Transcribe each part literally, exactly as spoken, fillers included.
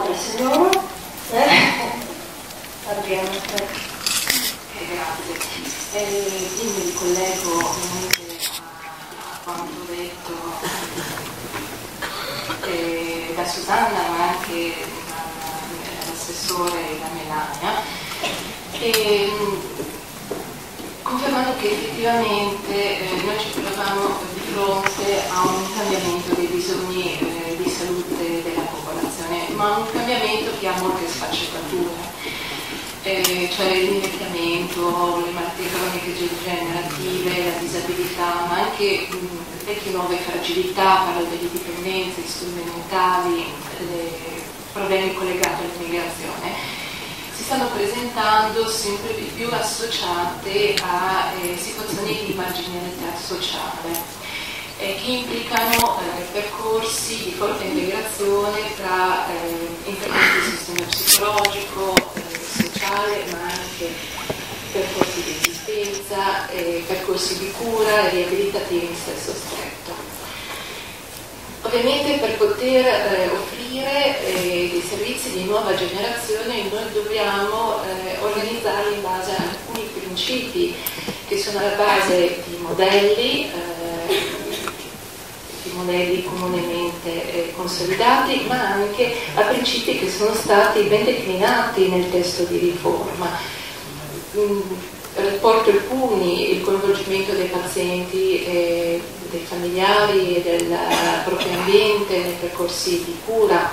Buongiorno signora. Eh? Abbiamo eh, grazie. Eh, io mi ricollego ovviamente a, a quanto detto eh, da Susanna, ma anche dall'assessore da Melania, e, confermando che effettivamente eh, noi ci trovavamo di fronte a un cambiamento dei bisogni eh, di salute della popolazione, ma un cambiamento che ha molte sfaccettature, eh, cioè l'invecchiamento, le malattie croniche degenerative, la disabilità, ma anche mh, vecchie nuove fragilità, parlo delle dipendenze, disturbi mentali, le problemi collegati all'immigrazione, si stanno presentando sempre di più associate a eh, situazioni di marginalità sociale eh, che implicano eh, percorsi di forte integrazione tra eh, interventi di sistema psicologico, eh, sociale, ma anche percorsi di assistenza, eh, percorsi di cura e riabilitativi in senso stretto. Ovviamente per poter eh, offrire eh, dei servizi di nuova generazione noi dobbiamo eh, organizzare in base a alcuni principi che sono alla base di modelli, eh, di modelli comunemente eh, consolidati, ma anche a principi che sono stati ben declinati nel testo di riforma. Mm, il rapporto il Puni, il coinvolgimento dei pazienti, eh, dei familiari e del proprio ambiente nei percorsi di cura,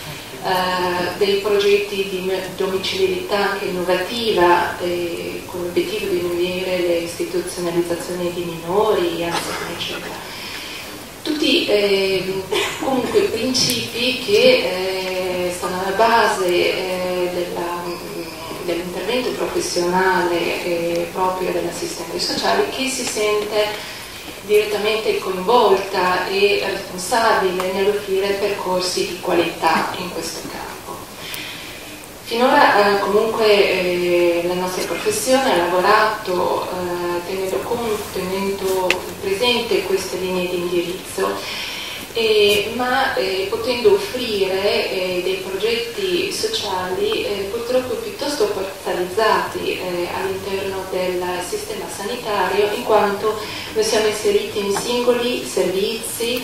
eh, dei progetti di domiciliarità anche innovativa eh, con l'obiettivo di diminuire le istituzionalizzazioni di minori, anziani, eccetera. Tutti eh, comunque principi che eh, stanno alla base eh, della dell'intervento professionale eh, proprio dell'assistente sociale, che si sente direttamente coinvolta e responsabile nell'offrire percorsi di qualità in questo campo. Finora eh, comunque eh, la nostra professione ha lavorato eh, tenendo conto, tenendo presente queste linee di indirizzo, Eh, ma eh, potendo offrire eh, dei progetti sociali eh, purtroppo piuttosto parzializzati eh, all'interno del sistema sanitario, in quanto noi siamo inseriti in singoli servizi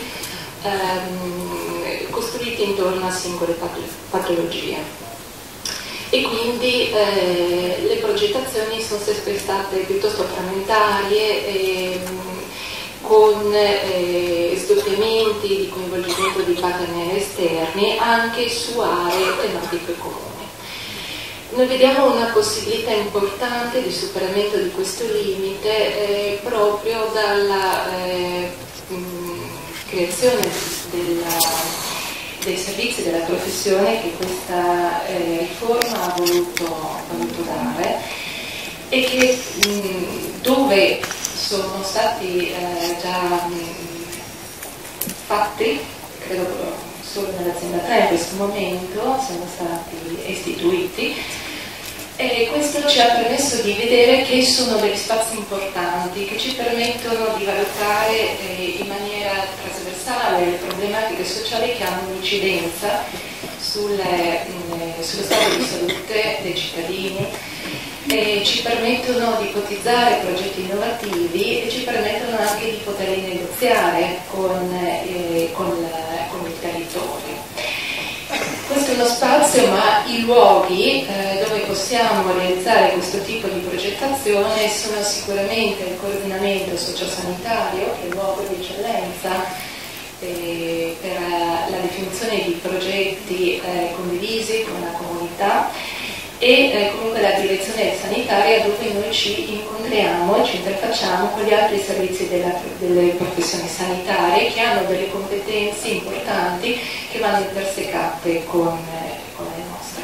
ehm, costruiti intorno a singole patologie. E quindi eh, le progettazioni sono sempre state piuttosto frammentarie, e, con eh, sdoppiamenti di coinvolgimento di partner esterni anche su aree tematiche comuni. Noi vediamo una possibilità importante di superamento di questo limite eh, proprio dalla eh, mh, creazione della, dei servizi della professione che questa eh, riforma ha voluto, voluto dare, e che mh, dove sono stati eh, già mh, fatti, credo solo nell'azienda tre in questo momento, sono stati istituiti, e questo ci ha permesso di vedere che sono degli spazi importanti che ci permettono di valutare eh, in maniera trasversale le problematiche sociali che hanno un'incidenza sulle, mh, sullo stato di salute dei cittadini. E ci permettono di ipotizzare progetti innovativi e ci permettono anche di poterli negoziare con, eh, con, la, con il territorio. Questo è uno spazio, ma i luoghi eh, dove possiamo realizzare questo tipo di progettazione sono sicuramente il coordinamento sociosanitario, che è il luogo di eccellenza eh, per la definizione di progetti eh, condivisi con la comunità, e eh, comunque la direzione sanitaria, dove noi ci incontriamo e ci interfacciamo con gli altri servizi della, delle professioni sanitarie che hanno delle competenze importanti che vanno intersecate con, eh, con le nostre.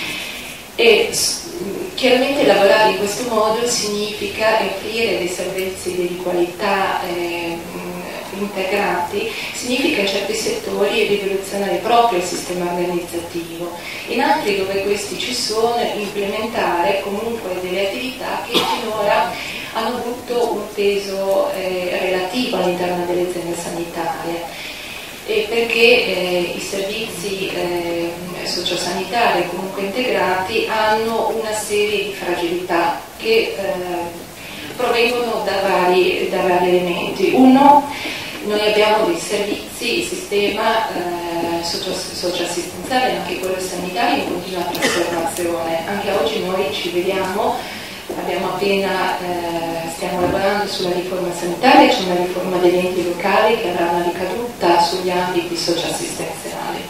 E chiaramente lavorare in questo modo significa offrire dei servizi di qualità eh, integrati, significa in certi settori rivoluzionare proprio il sistema organizzativo, in altri dove questi ci sono implementare comunque delle attività che finora hanno avuto un peso eh, relativo all'interno delle aziende sanitarie, e perché eh, i servizi eh, sociosanitari, comunque integrati, hanno una serie di fragilità che eh, provengono da vari, da vari elementi. Uno, noi abbiamo dei servizi, il sistema eh, socioassistenziale, anche quello sanitario, in continua trasformazione. Anche oggi noi ci vediamo, abbiamo appena, eh, stiamo lavorando sulla riforma sanitaria, c'è una riforma degli enti locali che avrà una ricaduta sugli ambiti socioassistenziali.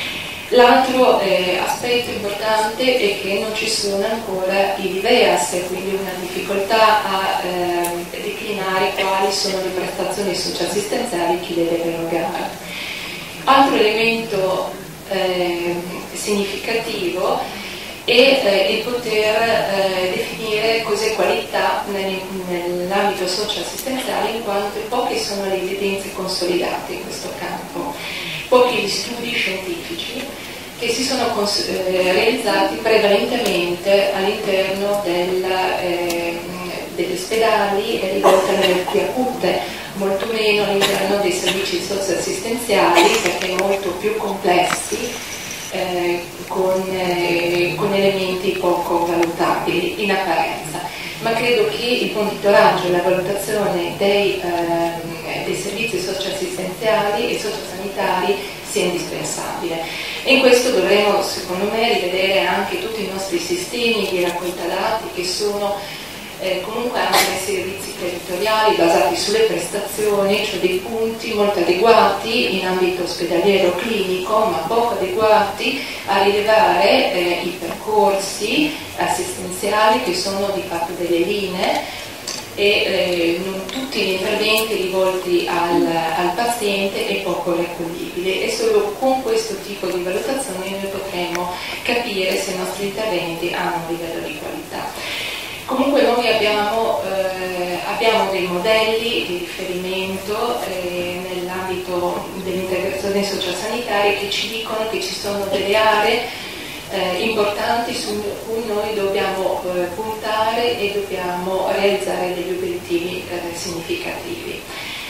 L'altro eh, aspetto importante è che non ci sono ancora i LIVEAS, e quindi una difficoltà a eh, declinare quali sono le prestazioni socioassistenziali chi deve erogare. Altro elemento eh, significativo è eh, il poter eh, definire cos'è qualità nel, nell'ambito socioassistenziale, in quanto poche sono le evidenze consolidate in questo campo. Pochi gli studi scientifici che si sono eh, realizzati prevalentemente all'interno del, eh, degli ospedali e rivolte alle malattie acute, molto meno all'interno dei servizi socioassistenziali, perché molto più complessi, eh, con, eh, con elementi poco valutabili in apparenza. Ma credo che il monitoraggio e la valutazione dei, eh, dei servizi socioassistenziali e sociosanitari sia indispensabile, e in questo dovremo, secondo me, rivedere anche tutti i nostri sistemi di raccolta dati, che sono eh, comunque anche dei servizi territoriali basati sulle prestazioni, cioè dei punti molto adeguati in ambito ospedaliero clinico, ma poco adeguati a rilevare eh, i percorsi assistenziali, che sono di fatto delle linee, e eh, non tutti gli interventi rivolti al, al paziente è poco raccoglibile, e solo con questo tipo di valutazione noi potremo capire se i nostri interventi hanno un livello di qualità. Comunque noi abbiamo, eh, abbiamo dei modelli di riferimento eh, nell'ambito dell'integrazione sociosanitaria che ci dicono che ci sono delle aree Eh, importanti su cui noi dobbiamo eh, puntare e dobbiamo realizzare degli obiettivi eh, significativi.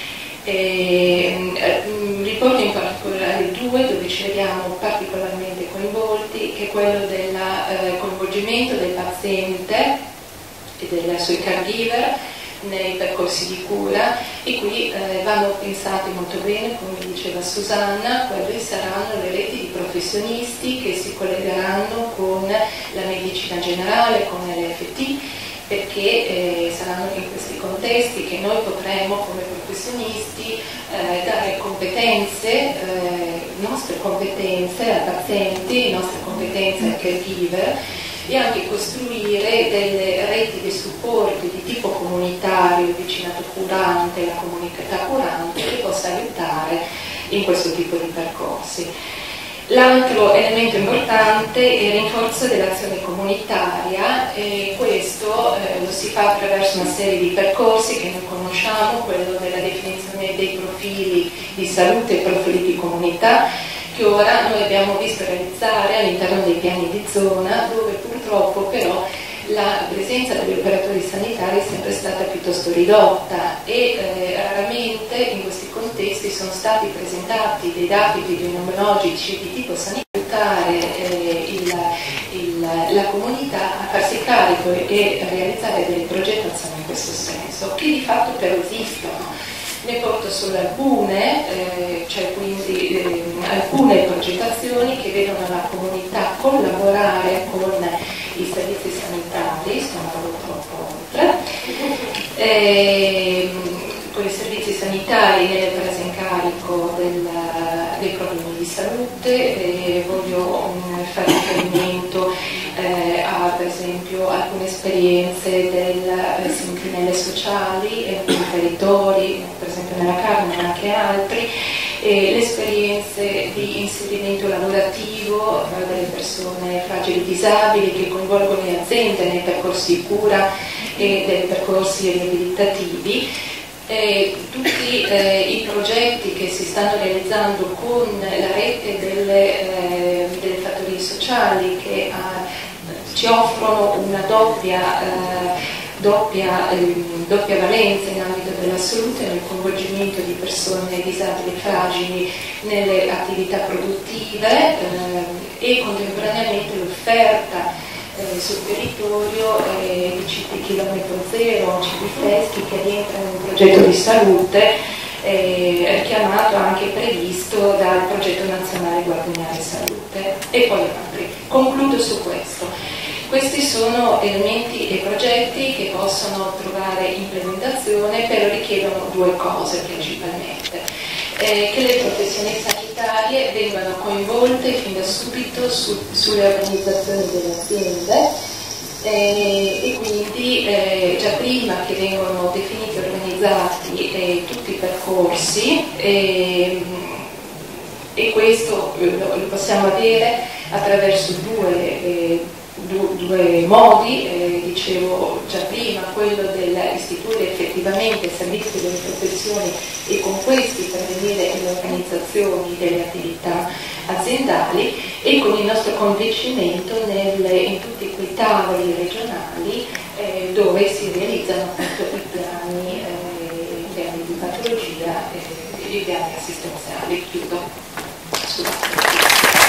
E, eh, riporto in particolare due dove ci vediamo particolarmente coinvolti, che è quello del eh, coinvolgimento del paziente e dei suoi caregiver nei percorsi di cura, e qui eh, vanno pensati molto bene, come diceva Susanna, quali saranno le reti di professionisti che si collegheranno con la medicina generale, con l'L F T, perché eh, saranno in questi contesti che noi potremo come professionisti eh, dare competenze, eh, nostre competenze ai pazienti, nostre competenze ai caregiver, e anche costruire delle reti di supporto di tipo comunitario, il vicinato curante, la comunità curante, che possa aiutare in questo tipo di percorsi. L'altro elemento importante è il rinforzo dell'azione comunitaria, e questo eh, lo si fa attraverso una serie di percorsi che noi conosciamo, quello della definizione dei profili di salute e profili di comunità, che ora noi abbiamo visto realizzare all'interno dei piani di zona, dove purtroppo però la presenza degli operatori sanitari è sempre stata piuttosto ridotta, e eh, raramente in questi contesti sono stati presentati dei dati epidemiologici di tipo sanitario, eh, il, il, la comunità a farsi carico e realizzare delle progettazioni in questo senso, che di fatto però esistono. Ne porto solo alcune, eh, cioè quindi eh, alcune progettazioni che vedono la comunità collaborare con i servizi sanitari, sto andando troppo oltre, eh, con i servizi sanitari nelle prese in carico del, dei problemi di salute. Eh, voglio um, fare riferimento eh, a, per esempio, alcune esperienze delle eh, sentinelle sociali eh, nei territori, per esempio nella Carnia, ma anche altri, e le esperienze di inserimento lavorativo eh, delle persone fragili e disabili, che coinvolgono le aziende nei percorsi di cura e dei percorsi riabilitativi. Eh, tutti eh, i progetti che si stanno realizzando con la rete delle, eh, delle fattorie sociali, che eh, ci offrono una doppia, eh, doppia, eh, doppia valenza in ambito della salute, nel coinvolgimento di persone disabili e fragili nelle attività produttive, eh, e contemporaneamente l'offerta eh, sul territorio eh, di cibi chilometro zero, cibi freschi che rientrano in un progetto di salute eh, richiamato anche previsto dal progetto nazionale Guadagnare Salute e poi altri. Concludo su questo. Questi sono elementi e progetti che possono trovare implementazione, però richiedono due cose principalmente. Eh, che le professioni sanitarie vengano coinvolte fin da subito su, sulle organizzazioni delle aziende eh, e quindi eh, già prima che vengono definiti e organizzati eh, tutti i percorsi eh, e questo lo, lo possiamo avere attraverso due eh, due modi, eh, dicevo già prima, quello dell'istituire effettivamente servizi delle professioni e con questi intervenire nelle organizzazioni delle attività aziendali e con il nostro convincimento nel, in tutti quei tavoli regionali eh, dove si realizzano appunto i piani, eh, i piani di patologia e i piani assistenziali. Chiudo. Scusate.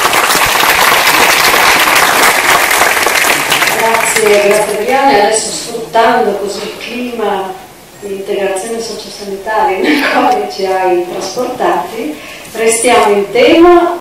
Grazie, grazie Adriana. Adesso, sfruttando così il clima di integrazione sociosanitaria nel quale ci hai trasportati, restiamo in tema.